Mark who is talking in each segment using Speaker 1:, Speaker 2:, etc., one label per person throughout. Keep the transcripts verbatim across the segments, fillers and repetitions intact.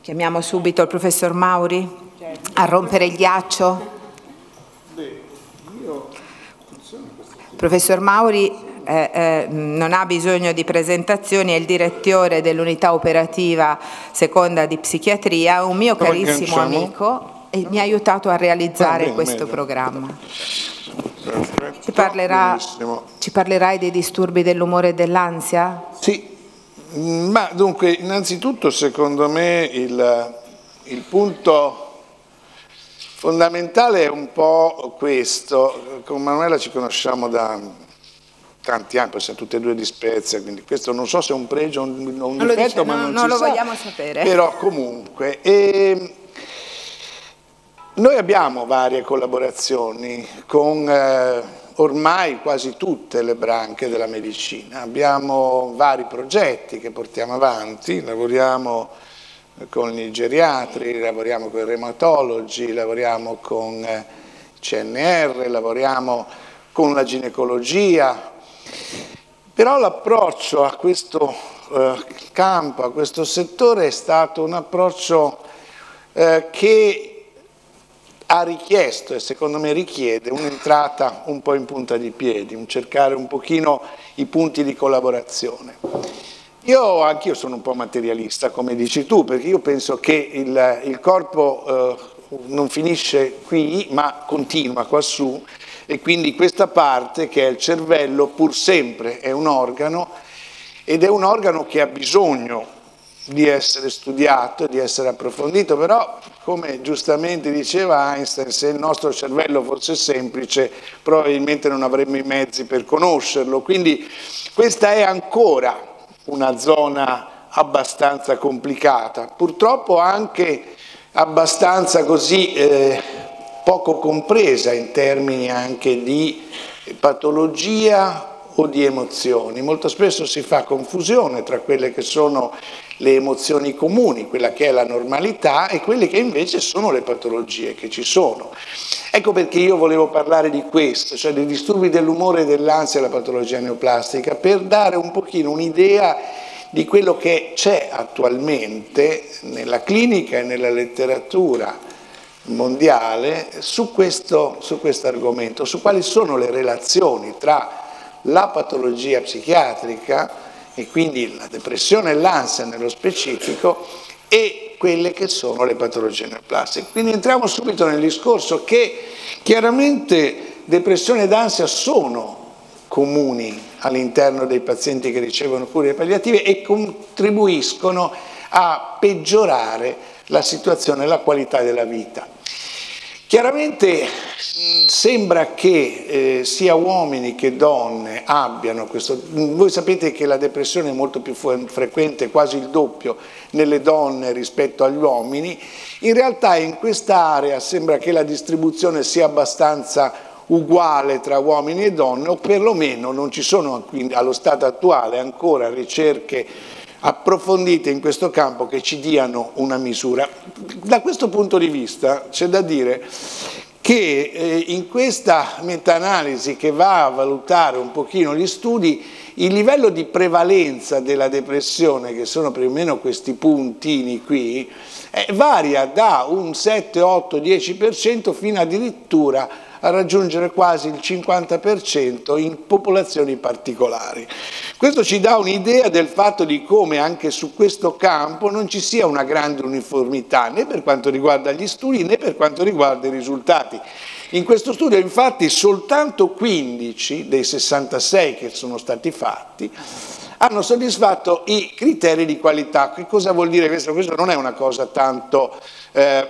Speaker 1: Chiamiamo subito il professor Mauri a rompere il ghiaccio. Professor Mauri eh, eh, non ha bisogno di presentazioni, è il direttore dell'unità operativa seconda di psichiatria, è un mio carissimo amico e mi ha aiutato a realizzare bene, questo meglio. programma. Ci, parlerà, ci parlerai dei disturbi dell'umore e dell'ansia?
Speaker 2: Sì, ma dunque innanzitutto secondo me il, il punto fondamentale è un po' questo. Con Manuela ci conosciamo da tanti anni, poi siamo tutte e due di Spezia, quindi questo non so se è un pregio o un, un
Speaker 1: non
Speaker 2: difetto,
Speaker 1: dice,
Speaker 2: ma
Speaker 1: no,
Speaker 2: non,
Speaker 1: non
Speaker 2: ci
Speaker 1: lo
Speaker 2: sa,
Speaker 1: vogliamo sapere.
Speaker 2: Però comunque... E, noi abbiamo varie collaborazioni con eh, ormai quasi tutte le branche della medicina, abbiamo vari progetti che portiamo avanti, lavoriamo con i geriatri, lavoriamo con i reumatologi, lavoriamo con eh, C N R, lavoriamo con la ginecologia, però l'approccio a questo eh, campo, a questo settore è stato un approccio eh, che ha richiesto e secondo me richiede un'entrata un po' in punta di piedi, un cercare un pochino i punti di collaborazione. Io anch'io sono un po' materialista, come dici tu, perché io penso che il, il corpo eh, non finisce qui, ma continua quassù, e quindi questa parte che è il cervello pur sempre è un organo, ed è un organo che ha bisogno di essere studiato, di essere approfondito, però come giustamente diceva Einstein, se il nostro cervello fosse semplice probabilmente non avremmo i mezzi per conoscerlo, quindi questa è ancora una zona abbastanza complicata, purtroppo anche abbastanza così eh, poco compresa in termini anche di patologia o di emozioni. Molto spesso si fa confusione tra quelle che sono le emozioni comuni, quella che è la normalità, e quelle che invece sono le patologie che ci sono. Ecco perché io volevo parlare di questo, cioè dei disturbi dell'umore e dell'ansia e la patologia neoplastica, per dare un pochino un'idea di quello che c'è attualmente nella clinica e nella letteratura mondiale su questo, su questo argomento, su quali sono le relazioni tra la patologia psichiatrica, e quindi la depressione e l'ansia nello specifico, e quelle che sono le patologie neoplastiche. Quindi entriamo subito nel discorso che chiaramente depressione ed ansia sono comuni all'interno dei pazienti che ricevono cure palliative e contribuiscono a peggiorare la situazione e la qualità della vita. Chiaramente mh, sembra che eh, sia uomini che donne abbiano questo. Voi sapete che la depressione è molto più frequente, quasi il doppio, nelle donne rispetto agli uomini. In realtà in quest'area sembra che la distribuzione sia abbastanza uguale tra uomini e donne, o perlomeno non ci sono quindi, allo stato attuale ancora ricerche approfondite in questo campo che ci diano una misura. Da questo punto di vista c'è da dire che eh, in questa meta-analisi che va a valutare un pochino gli studi, il livello di prevalenza della depressione, che sono più o meno questi puntini qui, eh, varia da un sette, otto, dieci per cento fino addirittura a raggiungere quasi il cinquanta per cento in popolazioni particolari. Questo ci dà un'idea del fatto di come anche su questo campo non ci sia una grande uniformità, né per quanto riguarda gli studi né per quanto riguarda i risultati. In questo studio infatti soltanto quindici dei sessantasei che sono stati fatti hanno soddisfatto i criteri di qualità. Che cosa vuol dire questo? Questo non è una cosa tanto eh,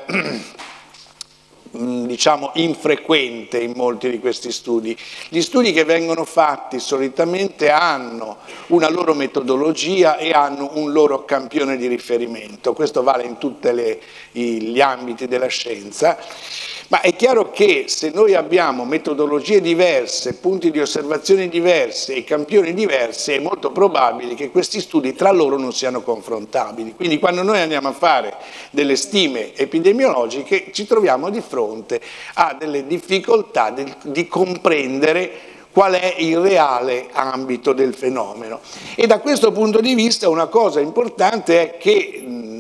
Speaker 2: diciamo infrequente in molti di questi studi. Gli studi che vengono fatti solitamente hanno una loro metodologia e hanno un loro campione di riferimento. Questo vale in tutti gli ambiti della scienza. Ma è chiaro che se noi abbiamo metodologie diverse, punti di osservazione diversi e campioni diversi, è molto probabile che questi studi tra loro non siano confrontabili. Quindi quando noi andiamo a fare delle stime epidemiologiche ci troviamo di fronte a delle difficoltà di, di comprendere qual è il reale ambito del fenomeno. E da questo punto di vista una cosa importante è che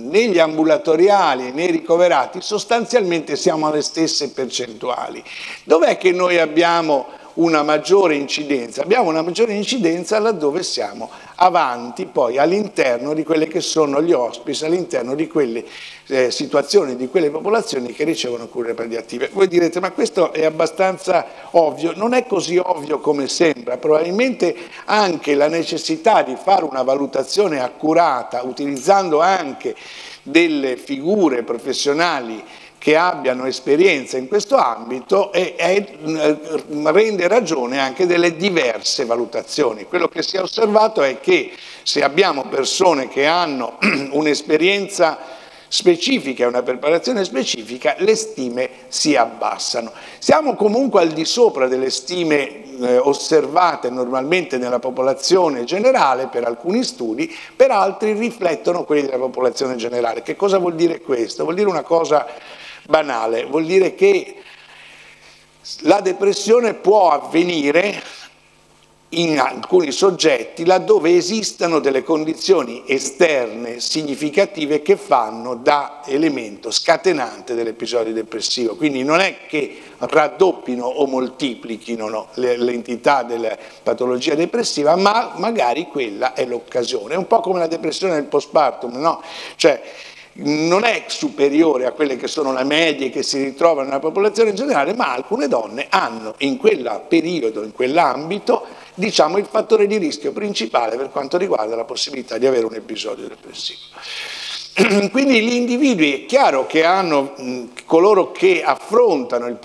Speaker 2: negli ambulatoriali e nei ricoverati sostanzialmente siamo alle stesse percentuali. Dov'è che noi abbiamo una maggiore incidenza? Abbiamo una maggiore incidenza laddove siamo avanti poi all'interno di quelle che sono gli hospice, all'interno di quelle eh, situazioni, di quelle popolazioni che ricevono cure palliative. Voi direte, ma questo è abbastanza ovvio. Non è così ovvio come sembra. Probabilmente anche la necessità di fare una valutazione accurata, utilizzando anche delle figure professionali che abbiano esperienza in questo ambito e, e rende ragione anche delle diverse valutazioni. Quello che si è osservato è che se abbiamo persone che hanno un'esperienza specifica e una preparazione specifica, le stime si abbassano. Siamo comunque al di sopra delle stime eh, osservate normalmente nella popolazione generale per alcuni studi, per altri riflettono quelli della popolazione generale. Che cosa vuol dire questo? Vuol dire una cosa banale, vuol dire che la depressione può avvenire in alcuni soggetti laddove esistano delle condizioni esterne significative che fanno da elemento scatenante dell'episodio depressivo. Quindi non è che raddoppino o moltiplichino no, l'entità della patologia depressiva, ma magari quella è l'occasione. È un po' come la depressione del postpartum, no? Cioè, non è superiore a quelle che sono le medie che si ritrovano nella popolazione in generale, ma alcune donne hanno in quel periodo, in quell'ambito, diciamo il fattore di rischio principale per quanto riguarda la possibilità di avere un episodio depressivo. Quindi gli individui è chiaro che hanno, coloro che affrontano il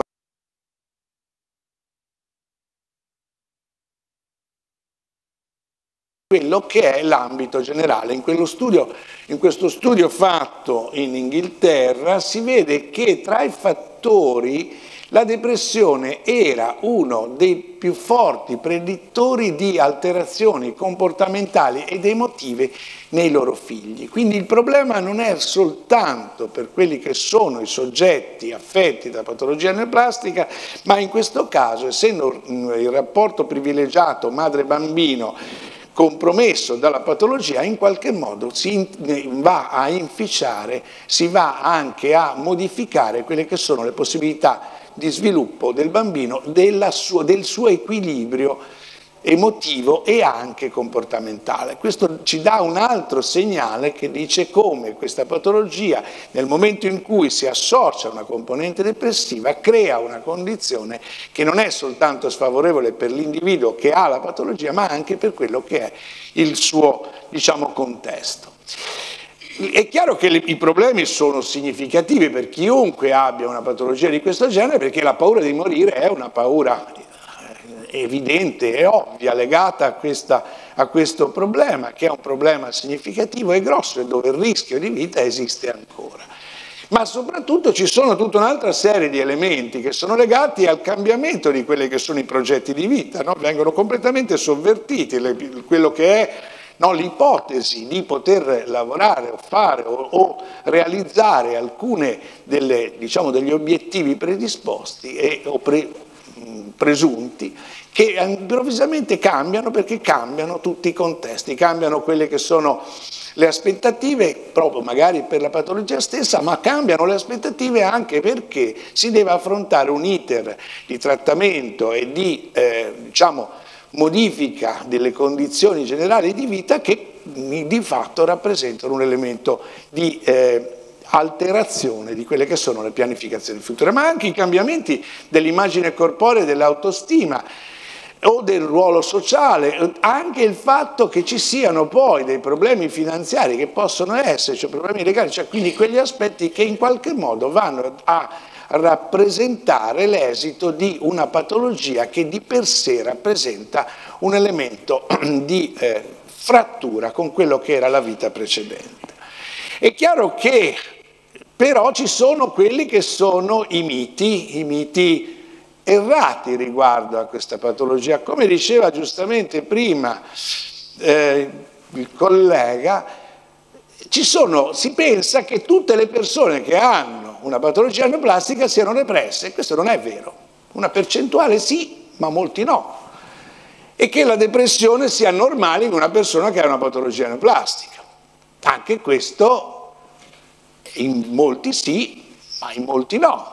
Speaker 2: quello che è l'ambito generale. In, quello studio, in questo studio fatto in Inghilterra si vede che tra i fattori la depressione era uno dei più forti predittori di alterazioni comportamentali ed emotive nei loro figli. Quindi il problema non è soltanto per quelli che sono i soggetti affetti da patologia neoplastica, ma in questo caso, essendo il rapporto privilegiato madre-bambino compromesso dalla patologia, in qualche modo si va a inficiare, si va anche a modificare quelle che sono le possibilità di sviluppo del bambino, della sua, del suo equilibrio emotivo e anche comportamentale. Questo ci dà un altro segnale che dice come questa patologia, nel momento in cui si associa a una componente depressiva, crea una condizione che non è soltanto sfavorevole per l'individuo che ha la patologia, ma anche per quello che è il suo, diciamo, contesto. È chiaro che le, i problemi sono significativi per chiunque abbia una patologia di questo genere, perché la paura di morire è una paura evidente e ovvia legata a, questa, a questo problema, che è un problema significativo e grosso e dove il rischio di vita esiste ancora. Ma soprattutto ci sono tutta un'altra serie di elementi che sono legati al cambiamento di quelli che sono i progetti di vita, no? Vengono completamente sovvertiti, le, quello che è no, l'ipotesi di poter lavorare o fare o, o realizzare alcune delle, diciamo, degli obiettivi predisposti e, o pre, presunti, che improvvisamente cambiano perché cambiano tutti i contesti, cambiano quelle che sono le aspettative proprio magari per la patologia stessa, ma cambiano le aspettative anche perché si deve affrontare un iter di trattamento e di eh, diciamo, modifica delle condizioni generali di vita che di fatto rappresentano un elemento di eh, alterazione di quelle che sono le pianificazioni future, ma anche i cambiamenti dell'immagine corporea e dell'autostima o del ruolo sociale, anche il fatto che ci siano poi dei problemi finanziari che possono esserci, cioè problemi legali, cioè quindi quegli aspetti che in qualche modo vanno a rappresentare l'esito di una patologia che di per sé rappresenta un elemento di eh, frattura con quello che era la vita precedente. È chiaro che però ci sono quelli che sono i miti, i miti errati riguardo a questa patologia. Come diceva giustamente prima eh, il collega, ci sono, si pensa che tutte le persone che hanno una patologia neoplastica siano depresse. Questo non è vero. Una percentuale sì, ma molti no. E che la depressione sia normale in una persona che ha una patologia neoplastica. Anche questo in molti sì, ma in molti no.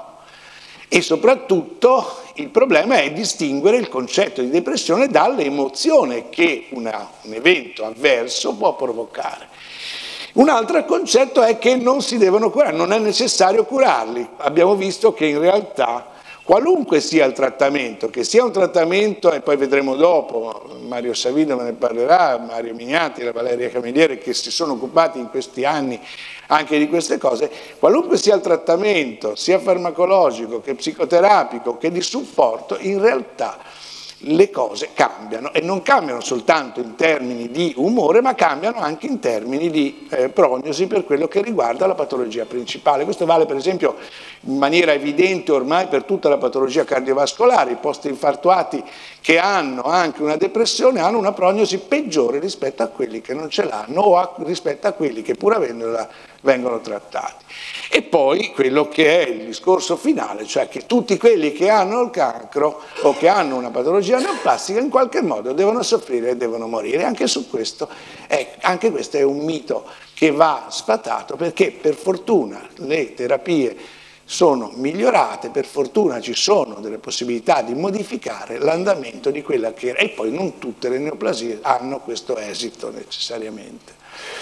Speaker 2: E soprattutto il problema è distinguere il concetto di depressione dall'emozione che una, un evento avverso può provocare. Un altro concetto è che non si devono curare, non è necessario curarli. Abbiamo visto che in realtà qualunque sia il trattamento, che sia un trattamento, e poi vedremo dopo, Mario Savino me ne parlerà, Mario Mignati, la Valeria Camilleri, che si sono occupati in questi anni anche di queste cose, qualunque sia il trattamento, sia farmacologico che psicoterapico che di supporto, in realtà le cose cambiano, e non cambiano soltanto in termini di umore, ma cambiano anche in termini di eh, prognosi per quello che riguarda la patologia principale. Questo vale per esempio in maniera evidente ormai per tutta la patologia cardiovascolare. I post-infartuati che hanno anche una depressione hanno una prognosi peggiore rispetto a quelli che non ce l'hanno o a, rispetto a quelli che pur avendola vengono trattati. E poi quello che è il discorso finale, cioè che tutti quelli che hanno il cancro o che hanno una patologia neoplastica in qualche modo devono soffrire e devono morire. Anche su questo, è, anche questo è un mito che va sfatato, perché per fortuna le terapie sono migliorate, per fortuna ci sono delle possibilità di modificare l'andamento di quella che era, e poi non tutte le neoplasie hanno questo esito necessariamente.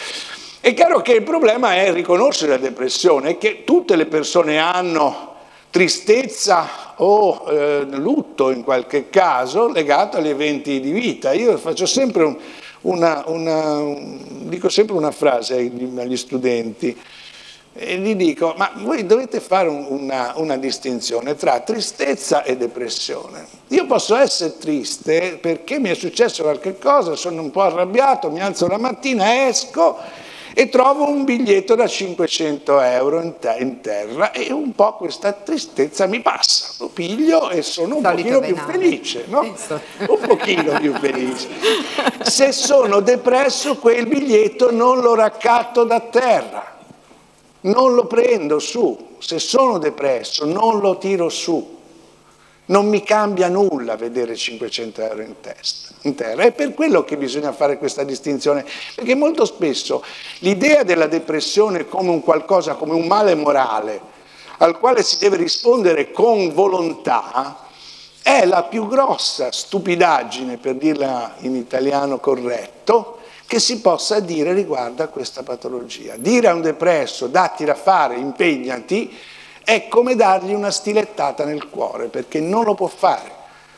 Speaker 2: È chiaro che il problema è riconoscere la depressione, che tutte le persone hanno tristezza o eh, lutto in qualche caso legato agli eventi di vita. Io faccio sempre un, una, una, un, dico sempre una frase agli studenti e gli dico: ma voi dovete fare un, una, una distinzione tra tristezza e depressione. Io posso essere triste perché mi è successo qualche cosa, sono un po' arrabbiato, mi alzo la mattina, esco e trovo un biglietto da cinquecento euro in, te in terra, e un po' questa tristezza mi passa, lo piglio e sono un pochino più felice, no? Un pochino più felice. Se sono depresso, quel biglietto non lo raccatto da terra, non lo prendo su. Se sono depresso non lo tiro su. Non mi cambia nulla vedere cinquecento euro in testa, in terra. È per quello che bisogna fare questa distinzione, perché molto spesso l'idea della depressione come un qualcosa, come un male morale, al quale si deve rispondere con volontà, è la più grossa stupidaggine, per dirla in italiano corretto, che si possa dire riguardo a questa patologia. Dire a un depresso: datti da fare, impegnati, è come dargli una stilettata nel cuore, perché non lo può fare.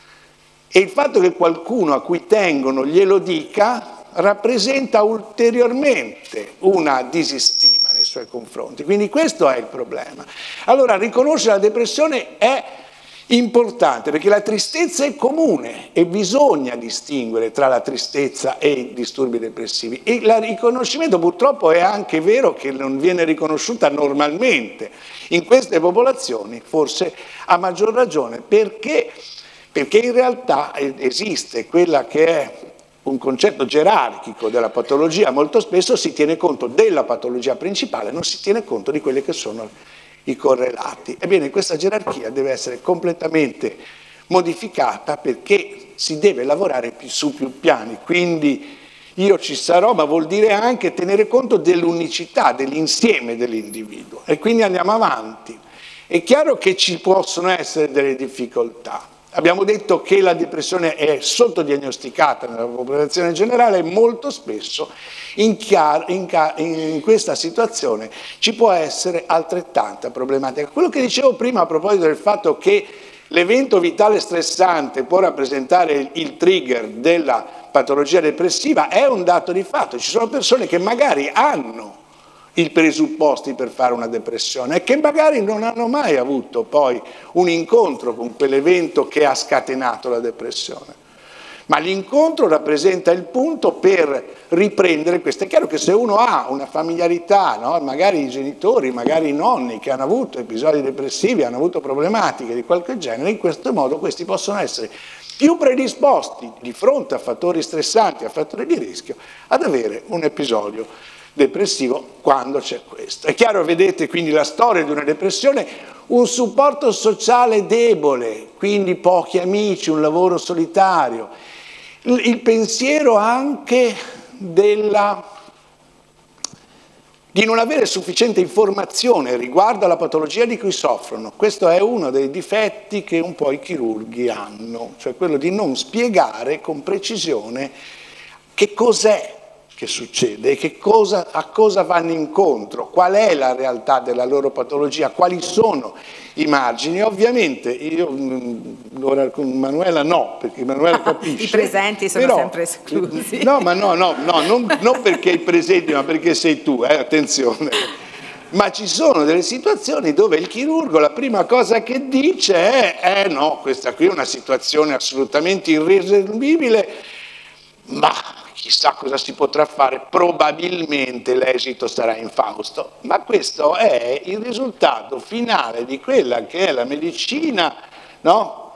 Speaker 2: E il fatto che qualcuno a cui tengono glielo dica rappresenta ulteriormente una disistima nei suoi confronti. Quindi questo è il problema. Allora, riconoscere la depressione è importante, perché la tristezza è comune e bisogna distinguere tra la tristezza e i disturbi depressivi. E il riconoscimento purtroppo è anche vero che non viene riconosciuta normalmente in queste popolazioni, forse a maggior ragione, perché, perché in realtà esiste quella che è un concetto gerarchico della patologia. Molto spesso si tiene conto della patologia principale, non si tiene conto di quelle che sono i correlati. Ebbene, questa gerarchia deve essere completamente modificata, perché si deve lavorare su più piani. Quindi io ci sarò, ma vuol dire anche tenere conto dell'unicità, dell'insieme dell'individuo, e quindi andiamo avanti. È chiaro che ci possono essere delle difficoltà. Abbiamo detto che la depressione è sottodiagnosticata nella popolazione generale, e molto spesso in, chiaro, in, in questa situazione ci può essere altrettanta problematica. Quello che dicevo prima a proposito del fatto che l'evento vitale stressante può rappresentare il trigger della patologia depressiva è un dato di fatto. Ci sono persone che magari hanno i presupposti per fare una depressione e che magari non hanno mai avuto poi un incontro con quell'evento che ha scatenato la depressione. Ma l'incontro rappresenta il punto per riprendere questo. È chiaro che se uno ha una familiarità, no? Magari i genitori, magari i nonni che hanno avuto episodi depressivi, hanno avuto problematiche di qualche genere, in questo modo questi possono essere più predisposti di fronte a fattori stressanti, a fattori di rischio, ad avere un episodio depressivo quando c'è questo. È chiaro, vedete, quindi la storia di una depressione, un supporto sociale debole, quindi pochi amici, un lavoro solitario, il pensiero anche della di non avere sufficiente informazione riguardo alla patologia di cui soffrono. Questo è uno dei difetti che un po' i chirurghi hanno, cioè quello di non spiegare con precisione che cos'è che succede e che cosa, a cosa vanno incontro, qual è la realtà della loro patologia, quali sono i margini. Ovviamente io ora con Manuela no, perché Manuela capisce.
Speaker 1: I presenti sono però, sempre esclusi.
Speaker 2: No, ma no, no, no non, non perché i presenti, ma perché sei tu, eh, attenzione. Ma ci sono delle situazioni dove il chirurgo la prima cosa che dice è eh no, questa qui è una situazione assolutamente irrisolvibile, ma chissà cosa si potrà fare, probabilmente l'esito sarà infausto. Ma questo è il risultato finale di quella che è la medicina, no?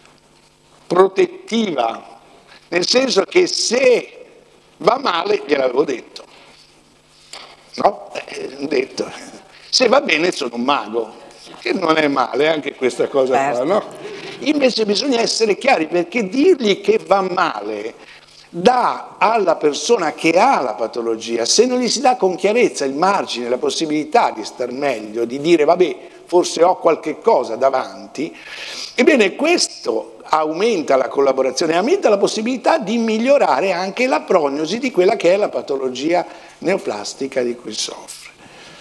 Speaker 2: Protettiva, nel senso che se va male, gliel'avevo detto, no? Eh, detto. Se va bene sono un mago, che non è male anche questa cosa qua, no? Invece bisogna essere chiari, perché dirgli che va male dà alla persona che ha la patologia, se non gli si dà con chiarezza il margine, la possibilità di star meglio, di dire vabbè forse ho qualche cosa davanti, ebbene questo aumenta la collaborazione, aumenta la possibilità di migliorare anche la prognosi di quella che è la patologia neoplastica di cui soffre.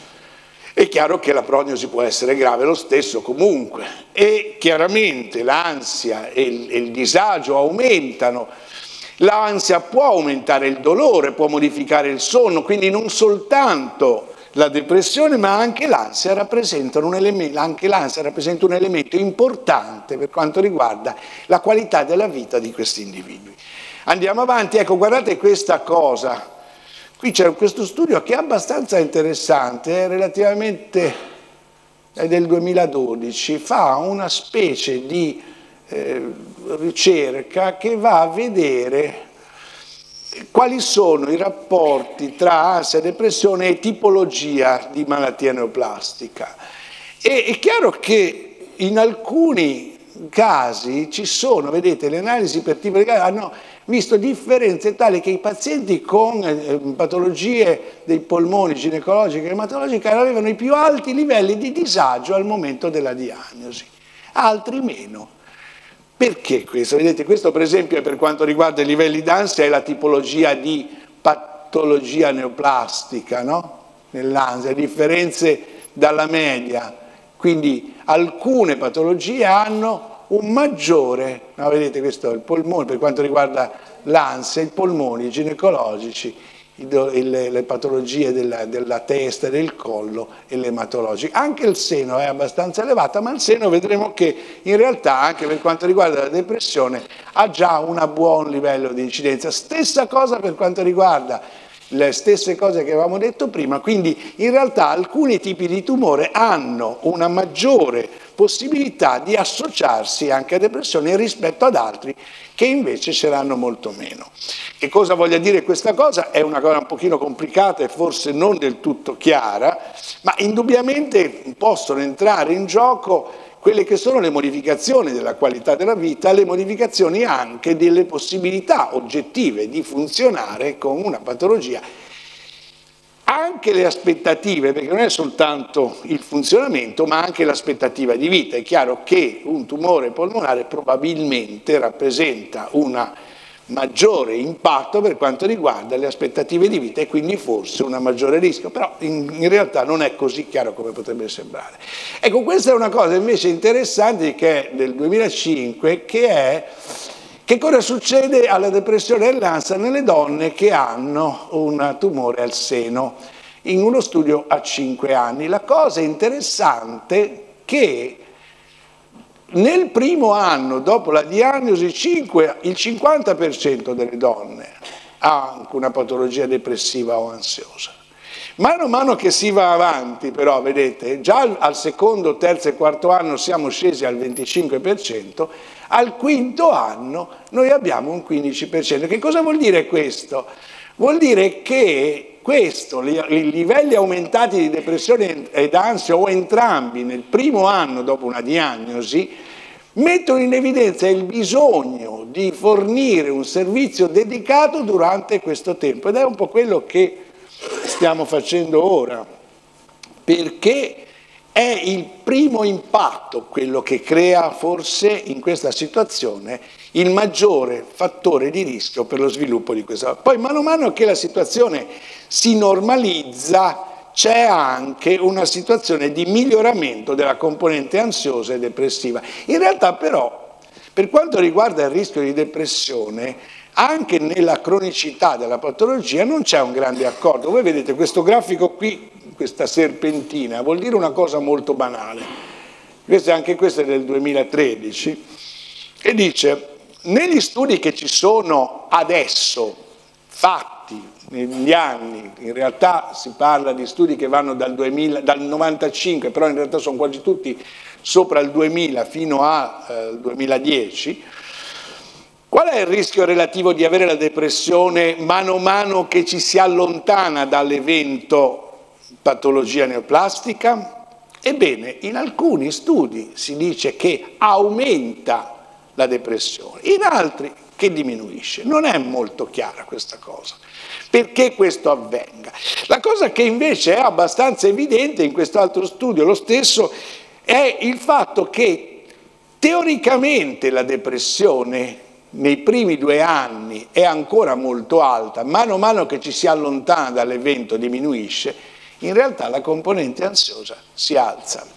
Speaker 2: È chiaro che la prognosi può essere grave lo stesso comunque e chiaramente l'ansia e il, e il disagio aumentano. L'ansia può aumentare il dolore, può modificare il sonno, quindi non soltanto la depressione ma anche l'ansia rappresenta un elemento, anche l'ansia rappresenta un elemento importante per quanto riguarda la qualità della vita di questi individui. Andiamo avanti, ecco guardate questa cosa, qui c'è questo studio che è abbastanza interessante, è relativamente è del duemiladodici, fa una specie di Eh, ricerca che va a vedere quali sono i rapporti tra ansia, depressione e tipologia di malattia neoplastica. E è chiaro che in alcuni casi ci sono, vedete, le analisi per tipo di caso hanno visto differenze tali che i pazienti con eh, patologie dei polmoni, ginecologiche e ematologiche avevano i più alti livelli di disagio al momento della diagnosi, altri meno. Perché questo? Vedete, questo per esempio è per quanto riguarda i livelli d'ansia, è la tipologia di patologia neoplastica, no? Nell'ansia, differenze dalla media, quindi alcune patologie hanno un maggiore, no, vedete questo è il polmone, per quanto riguarda l'ansia, i polmoni, i ginecologici, Le, le patologie della, della testa, del collo e l'ematologico. Anche il seno è abbastanza elevato, ma il seno vedremo che in realtà anche per quanto riguarda la depressione ha già un buon livello di incidenza. Stessa cosa per quanto riguarda le stesse cose che avevamo detto prima, quindi in realtà alcuni tipi di tumore hanno una maggiore possibilità di associarsi anche a depressione rispetto ad altri che invece ce l'hanno molto meno. Che cosa voglia dire questa cosa? È una cosa un pochino complicata e forse non del tutto chiara, ma indubbiamente possono entrare in gioco quelle che sono le modificazioni della qualità della vita, le modificazioni anche delle possibilità oggettive di funzionare con una patologia, anche le aspettative, perché non è soltanto il funzionamento, ma anche l'aspettativa di vita. È chiaro che un tumore polmonare probabilmente rappresenta un maggiore impatto per quanto riguarda le aspettative di vita e quindi forse un maggiore rischio, però in, in realtà non è così chiaro come potrebbe sembrare. Ecco, questa è una cosa invece interessante che è del duemilacinque, che è che cosa succede alla depressione e all'ansia nelle donne che hanno un tumore al seno, in uno studio a cinque anni. La cosa interessante è che nel primo anno dopo la diagnosi il cinquanta per cento delle donne ha anche una patologia depressiva o ansiosa. Mano a mano che si va avanti però, vedete, già al secondo, terzo e quarto anno siamo scesi al venticinque per cento, al quinto anno noi abbiamo un quindici per cento. Che cosa vuol dire questo? Vuol dire che questo, i livelli aumentati di depressione ed ansia o entrambi nel primo anno dopo una diagnosi mettono in evidenza il bisogno di fornire un servizio dedicato durante questo tempo ed è un po' quello che stiamo facendo ora, perché è il primo impatto quello che crea forse in questa situazione il maggiore fattore di rischio per lo sviluppo di questa. Poi mano a mano che la situazione si normalizza c'è anche una situazione di miglioramento della componente ansiosa e depressiva. In realtà però, per quanto riguarda il rischio di depressione, anche nella cronicità della patologia non c'è un grande accordo. Voi vedete questo grafico qui, questa serpentina, vuol dire una cosa molto banale. Questo, anche questo è del duemilatredici, e dice, negli studi che ci sono adesso, fatti negli anni, in realtà si parla di studi che vanno dal, duemila, dal novantacinque, però in realtà sono quasi tutti sopra il duemila fino al eh, duemiladieci, qual è il rischio relativo di avere la depressione mano a mano che ci si allontana dall'evento patologia neoplastica? Ebbene, in alcuni studi si dice che aumenta la depressione, in altri che diminuisce. Non è molto chiara questa cosa. Perché questo avvenga? La cosa che invece è abbastanza evidente in quest'altro studio, lo stesso, è il fatto che teoricamente la depressione nei primi due anni è ancora molto alta, mano a mano che ci si allontana dall'evento diminuisce, in realtà la componente ansiosa si alza.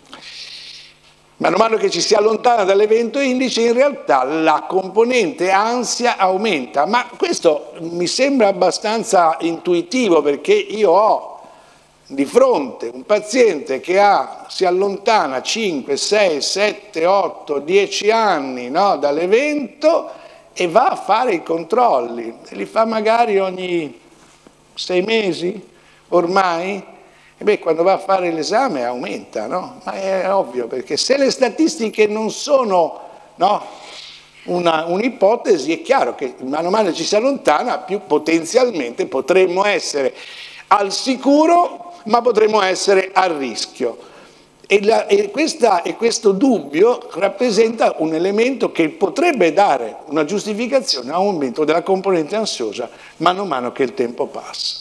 Speaker 2: Mano a mano che ci si allontana dall'evento indice, in realtà la componente ansia aumenta, ma questo mi sembra abbastanza intuitivo, perché io ho di fronte un paziente che ha, si allontana cinque, sei, sette, otto, dieci anni, no, dall'evento e va a fare i controlli, e li fa magari ogni sei mesi ormai. E beh, quando va a fare l'esame aumenta, no? Ma è ovvio, perché se le statistiche non sono, no, un'ipotesi, è chiaro che mano a mano ci si allontana, più potenzialmente potremmo essere al sicuro, ma potremmo essere a rischio. E, la, e, questa, e questo dubbio rappresenta un elemento che potrebbe dare una giustificazione a un aumento della componente ansiosa mano a mano che il tempo passa.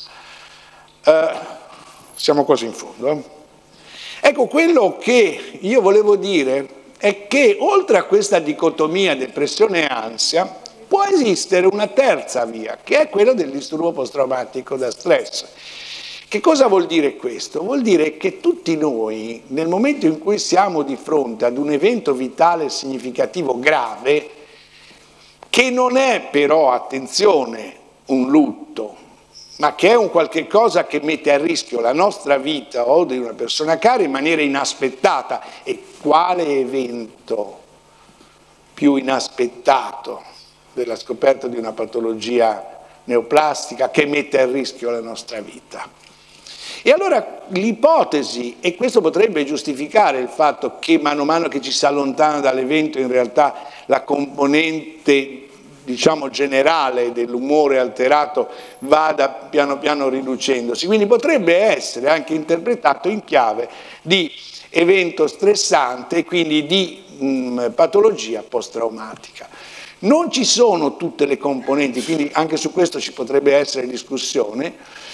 Speaker 2: Uh, Siamo quasi in fondo. Eh? Ecco, quello che io volevo dire è che oltre a questa dicotomia depressione e ansia, può esistere una terza via, che è quella del disturbo post-traumatico da stress. Che cosa vuol dire questo? Vuol dire che tutti noi, nel momento in cui siamo di fronte ad un evento vitale significativo grave, che non è però, attenzione, un lutto, ma che è un qualche cosa che mette a rischio la nostra vita o di una persona cara in maniera inaspettata. E quale evento più inaspettato della scoperta di una patologia neoplastica che mette a rischio la nostra vita? E allora l'ipotesi, e questo potrebbe giustificare il fatto che mano a mano che ci si allontana dall'evento in realtà la componente, diciamo, generale dell'umore alterato vada piano piano riducendosi, quindi potrebbe essere anche interpretato in chiave di evento stressante e quindi di mh, patologia post-traumatica. Non ci sono tutte le componenti, quindi anche su questo ci potrebbe essere discussione.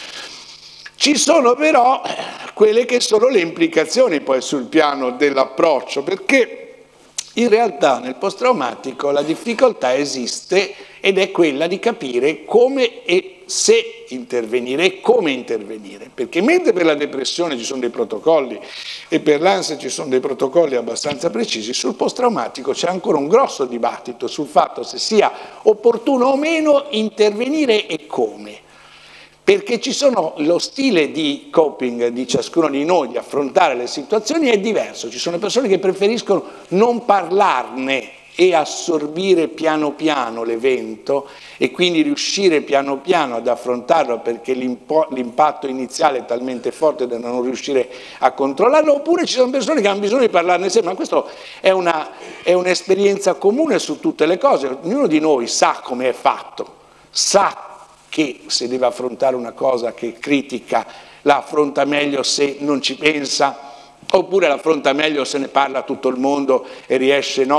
Speaker 2: Ci sono però quelle che sono le implicazioni poi sul piano dell'approccio, perché in realtà nel post-traumatico la difficoltà esiste ed è quella di capire come e se intervenire e come intervenire, perché mentre per la depressione ci sono dei protocolli e per l'ansia ci sono dei protocolli abbastanza precisi, sul post-traumatico c'è ancora un grosso dibattito sul fatto se sia opportuno o meno intervenire e come. Perché ci sono, lo stile di coping di ciascuno di noi di affrontare le situazioni è diverso, ci sono persone che preferiscono non parlarne e assorbire piano piano l'evento e quindi riuscire piano piano ad affrontarlo perché l'impatto iniziale è talmente forte da non riuscire a controllarlo, oppure ci sono persone che hanno bisogno di parlarne sempre, ma questo è una, è un'esperienza comune su tutte le cose, ognuno di noi sa come è fatto, sa che se deve affrontare una cosa che critica la affronta meglio se non ci pensa, oppure la affronta meglio se ne parla a tutto il mondo e riesce no,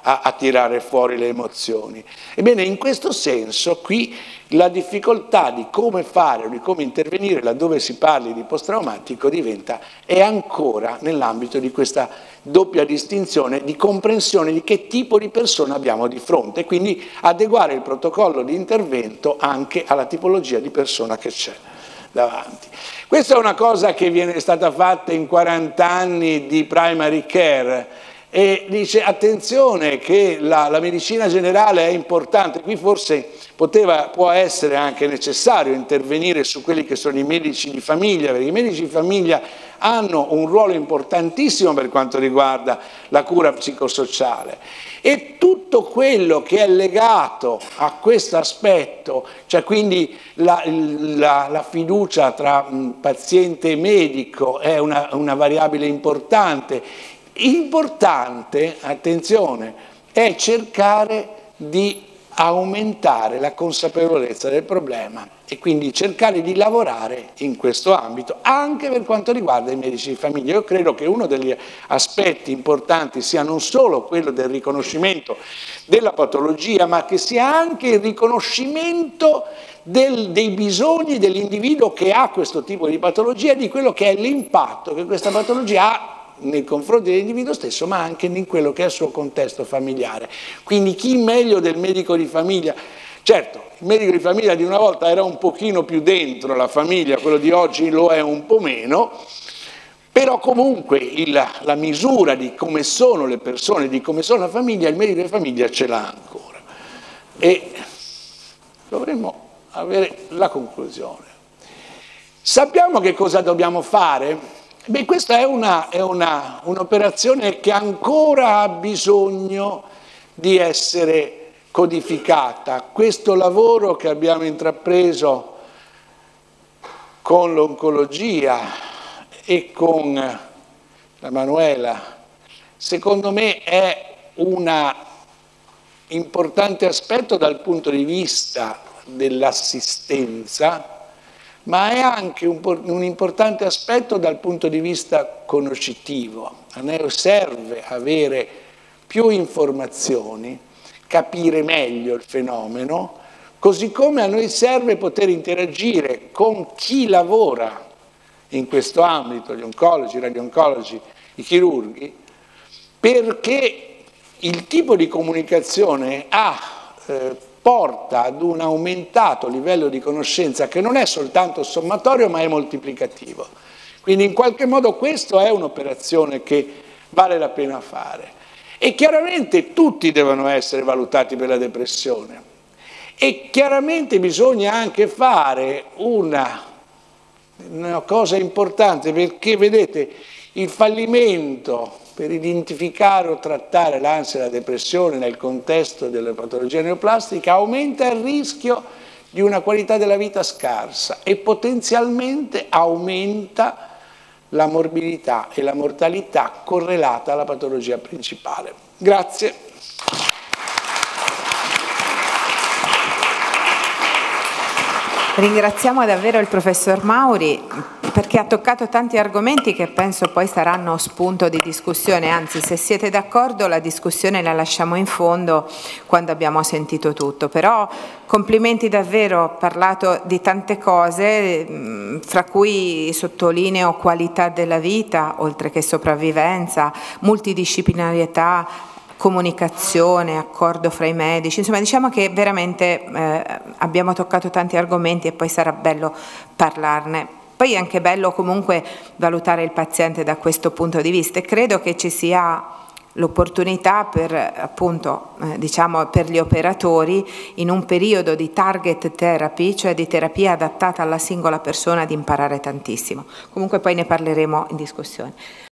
Speaker 2: a, a tirare fuori le emozioni. Ebbene, in questo senso qui la difficoltà di come fare o di come intervenire laddove si parli di post-traumatico diventa, è ancora nell'ambito di questa doppia distinzione di comprensione di che tipo di persona abbiamo di fronte e quindi adeguare il protocollo di intervento anche alla tipologia di persona che c'è davanti. Questa è una cosa che viene stata fatta in quaranta anni di primary care e dice attenzione che la, la medicina generale è importante, qui forse poteva, può essere anche necessario intervenire su quelli che sono i medici di famiglia, perché i medici di famiglia hanno un ruolo importantissimo per quanto riguarda la cura psicosociale e tutto quello che è legato a questo aspetto, cioè quindi la, la, la fiducia tra paziente e medico è una, una variabile importante. Importante, attenzione, è cercare di aumentare la consapevolezza del problema e quindi cercare di lavorare in questo ambito anche per quanto riguarda i medici di famiglia. Io credo che uno degli aspetti importanti sia non solo quello del riconoscimento della patologia, ma che sia anche il riconoscimento del, dei bisogni dell'individuo che ha questo tipo di patologia e di quello che è l'impatto che questa patologia ha nei confronti dell'individuo stesso, ma anche in quello che è il suo contesto familiare. Quindi chi meglio del medico di famiglia? Certo, il medico di famiglia di una volta era un pochino più dentro la famiglia, quello di oggi lo è un po' meno, però comunque il, la misura di come sono le persone, di come sono la famiglia, il medico di famiglia ce l'ha ancora. E dovremmo avere la conclusione. Sappiamo che cosa dobbiamo fare? Beh, questa è una, è una, un'operazione che ancora ha bisogno di essere codificata. Questo lavoro che abbiamo intrapreso con l'oncologia e con la Manuela, secondo me è un importante aspetto dal punto di vista dell'assistenza, ma è anche un, un importante aspetto dal punto di vista conoscitivo. A noi serve avere più informazioni, capire meglio il fenomeno, così come a noi serve poter interagire con chi lavora in questo ambito, gli oncologi, i radio-oncologi, i chirurghi, perché il tipo di comunicazione ha eh, porta ad un aumentato livello di conoscenza che non è soltanto sommatorio ma è moltiplicativo. Quindi in qualche modo questa è un'operazione che vale la pena fare. E chiaramente tutti devono essere valutati per la depressione e chiaramente bisogna anche fare una, una cosa importante, perché vedete il fallimento per identificare o trattare l'ansia e la depressione nel contesto delle patologie neoplastiche aumenta il rischio di una qualità della vita scarsa e potenzialmente aumenta la morbidità e la mortalità correlata alla patologia principale. Grazie.
Speaker 1: Ringraziamo davvero il professor Mauri perché ha toccato tanti argomenti che penso poi saranno spunto di discussione, anzi se siete d'accordo la discussione la lasciamo in fondo quando abbiamo sentito tutto, però complimenti davvero, ho parlato di tante cose, fra cui sottolineo qualità della vita, oltre che sopravvivenza, multidisciplinarietà, comunicazione, accordo fra i medici, insomma diciamo che veramente eh, abbiamo toccato tanti argomenti e poi sarà bello parlarne. Poi è anche bello comunque valutare il paziente da questo punto di vista e credo che ci sia l'opportunità per appunto eh, diciamo per gli operatori in un periodo di target therapy, cioè di terapia adattata alla singola persona, di imparare tantissimo. Comunque poi ne parleremo in discussione.